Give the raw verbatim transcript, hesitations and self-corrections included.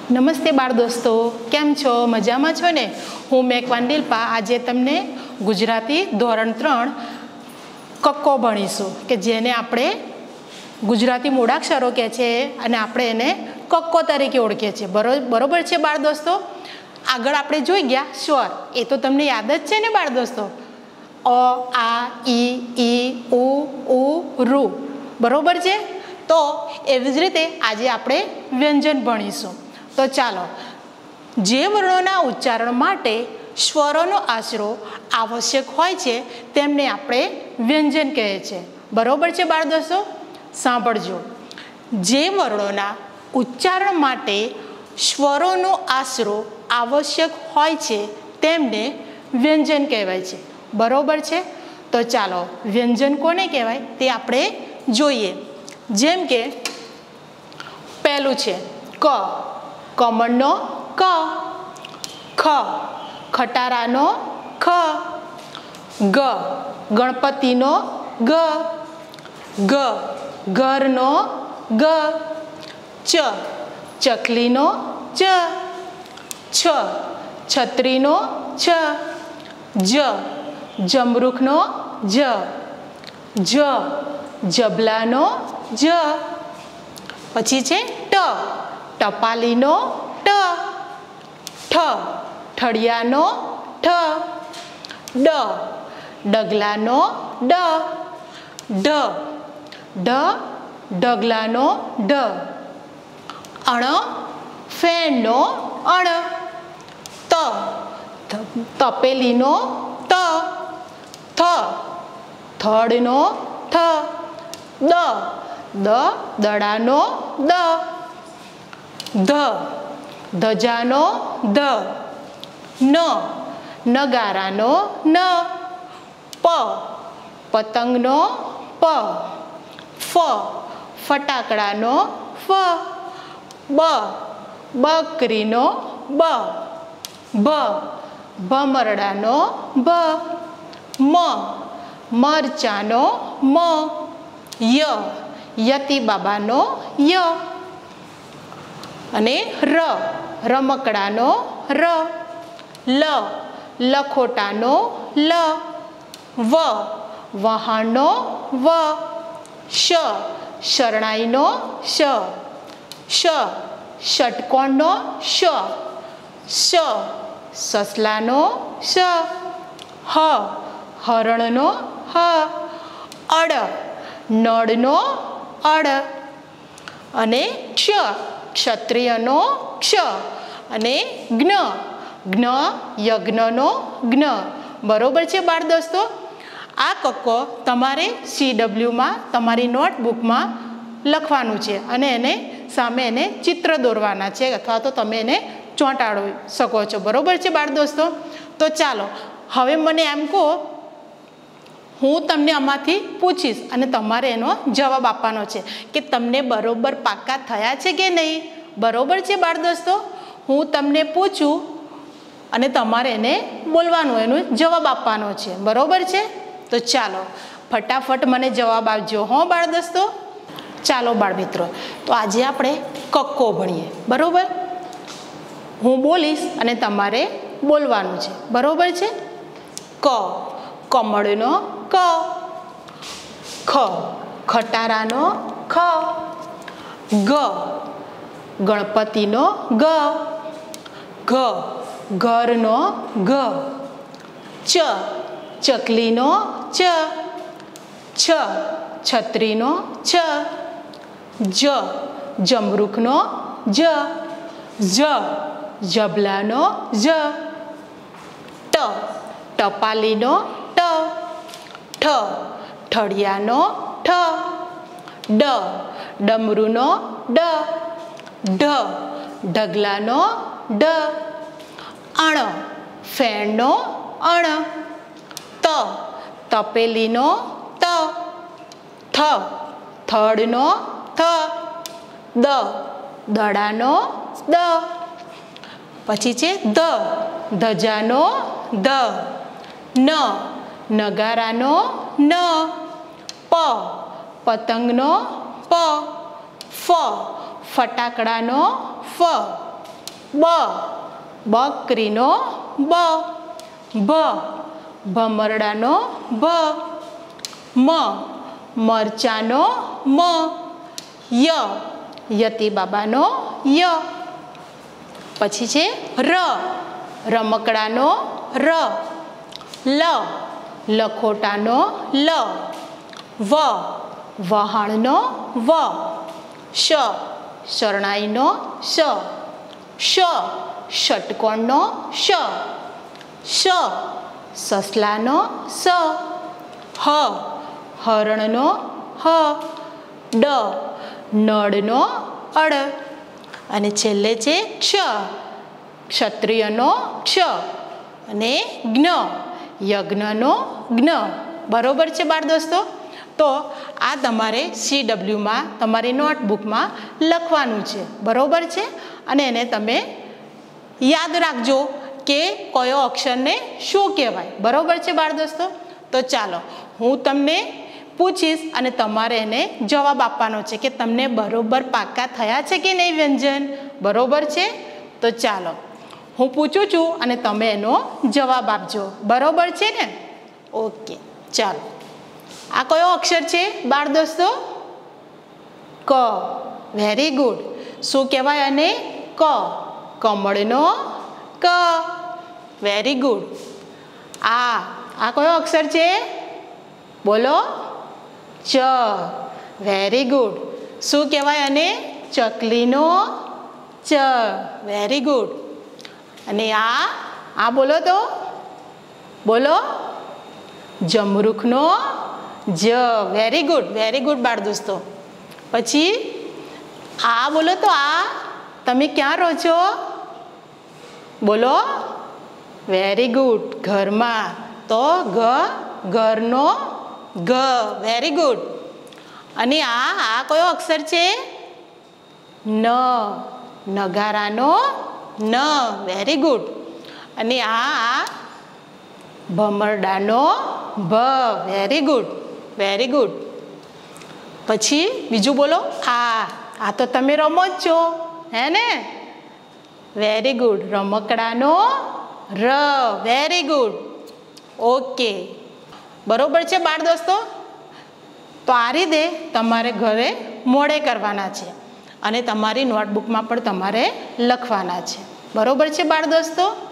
નમસ્તે બાળ દોસ્તો, કેમ છો? મજામાં છો ને? હું મેઘવાન દિલપા આજે તમને ગુજરાતી ધોરણ ત્રણ કક્કો ભણીશું કે જેને આપણે ગુજરાતી મૂળાક્ષરો કહે છે અને આપણે એને કક્કો તરીકે ઓળખીએ છીએ. બરોબર છે બાળ દોસ્તો? આગળ આપણે જોઈ ગયા સ્વર, એ તો તમને યાદ જ છે ને બાળ દોસ્તો? અ, આ, ઈ, ઈ, ઉ, ઉ, રૂ. બરોબર છે? તો એવી જ રીતે આજે આપણે વ્યંજન ભણીશું. તો ચાલો, જે વર્ણોના ઉચ્ચારણ માટે સ્વરોનો આશરો આવશ્યક હોય છે તેમને આપણે વ્યંજન કહે છે. બરોબર છે બાળ દોસ્તો? સાંભળજો. જે વર્ણોના ઉચ્ચારણ માટે સ્વરોનો આશરો આવશ્યક હોય છે તેમને વ્યંજન કહેવાય છે. બરોબર છે? તો ચાલો, વ્યંજન કોને કહેવાય તે આપણે જોઈએ. જેમ કે પહેલું છે ક, કમળનો ક, ખ, ખટારાનો ખ, ગ, ગણપતિનો ગ, ગ, ઘરનો ગ, ચ, ચકલીનો ચ, છ, છત્રીનો છ, જ, જમરૂખનો જ, જ, જબલાનો જ. પછી છે ટ, ટપાલીનો ટ, ઠ, ઠળિયાનો ઠ, ડ, ડગલાનો ડ, ઢ, ઢ, ડગલાનો ઢ, અણ, ફેણનો અણ, ત, તપેલીનો ત, થ, થડનો થ, દ, દ, દડાનો દ, ધ, ધજાનો ધ, ન, નગારાનો ન, પ, પતંગનો પ, ફ, ફટાકડાનો ફ, બ, બકરીનો બ, ભ, ભમરડાનો ભ, મ, મરચાનો મ, ય, યતિ બાબાનો ય, અને ર, રમકડાનો ર, લ, લખોટાનો લ, વ, વહાણનો વ, શ, શરણાઈનો શ, શ, ષટકોણનો શ, શ, સસલાનો શ, હ, હરણનો હ, અડ, નળનો અડ, અને ક્ષ, ક્ષત્રિયનો ક્ષ, અને જ્ઞ, જ્ઞ, યજ્ઞનો જ્ઞ. બરોબર છે બાળ દોસ્તો? આ કક્કો તમારે સી ડબલ્યુમાં તમારી નોટબુકમાં લખવાનું છે અને એને સામે એને ચિત્ર દોરવાના છે અથવા તો તમે એને ચોંટાડી શકો છો. બરોબર છે બાળ દોસ્તો? તો ચાલો, હવે મને એમ કહો, હું તમને આમાંથી પૂછીશ અને તમારે એનો જવાબ આપવાનો છે કે તમને બરોબર પાક્કા થયા છે કે નહીં. બરોબર છે બાળ દોસ્તો? હું તમને પૂછું અને તમારે એને બોલવાનું, એનો જવાબ આપવાનો છે. બરોબર છે? તો ચાલો, ફટાફટ મને જવાબ આપજો હો બાળ દોસ્તો. ચાલો બાળ મિત્રો, તો આજે આપણે કક્કો ભણીએ. બરોબર? હું બોલીશ અને તમારે બોલવાનું છે. બરોબર છે? ક, કમળનો ક, ખ, ખટારાનો ખ, ગ, ગણપતિનો ગ, ઘ, ઘરનો ઘ, ચ, ચકલીનો ચ, છ, છત્રીનો છ, જ, જમરૂખનો જ, જ, જબલાનો જ, ટ, ટપાલીનો ટ, ઠ, ઠળિયાનો ઠ, ડ, ડમરુનો ડ, ઢ, ઢગલાનો ઢ, અણ, ફેણનો અણ, ત, તપેલીનો ત, થ, થડનો થ, દ, દડાનો દ. પછી છે ધ, ધજાનો ધ, ન, નગારાનો ન, પ, પતંગનો પ, ફ, ફટાકડાનો ફ, બ બકરીનો બ ભ ભમરડાનો ભ મ મરચાનો મ ય યતિ બાબાનો ય પછી છે ર રમકડાનો ર લ લખોટાનો લ વ વહાણનો વ શ શરણાઈનો શ શ ષટકોણનો શ શ સસલાનો સ હ હરણનો હ ડ નળનો અડ અને છેલ્લે છે ક્ષ ક્ષત્રિયનો ક્ષ અને જ્ઞ યજ્ઞનો જ્ઞ. બરોબર છે બાળ દોસ્તો? તો આ તમારે સી ડબલ્યુમાં તમારી નોટબુકમાં લખવાનું છે. બરોબર છે? અને એને તમે યાદ રાખજો કે કયો અક્ષરને શું કહેવાય. બરોબર છે બાળ દોસ્તો? તો ચાલો હું તમને પૂછીશ અને તમારે એને જવાબ આપવાનો છે કે તમને બરોબર પાક્કા થયા છે કે નહીં વ્યંજન. બરોબર છે? તો ચાલો હું પૂછું છું અને તમે એનો જવાબ આપજો. બરોબર છે ને? ઓકે ચાલો. આ કયો અક્ષર છે બાળ દોસ્તો? ક. Very good. શું કહેવાય અને? ક. કમળનો ક. Very good. આ આ કયો અક્ષર છે? બોલો. ચ. Very good. શું કહેવાય અને? ચકલીનો ચ. Very good. અને આ આ બોલો તો બોલો. જમરૂખનો જ. Very good. વેરી ગુડ બાળ દોસ્તો. પછી આ બોલો તો આ તમે ક્યાં રહો છો? બોલો. Very good. ઘરમાં. તો ઘ ઘરનો ઘ. Very good. અને આ આ કયો અક્ષર છે? ન. નગારાનો ન. Very good. અને આ આ ભમરડાનો ભ. Very good. Very good. પછી બીજું બોલો. આ આ તો તમે રમો જ છો હે ને? Very good. રમકડાનો ર. Very good. ઓકે. બરોબર છે બાળ દોસ્તો? તો આ રીતે તમારે ઘરે મોડે કરવાના છે અને તમારી નોટબુકમાં પણ તમારે લખવાના છે. બરોબર છે બાળ દોસ્તો?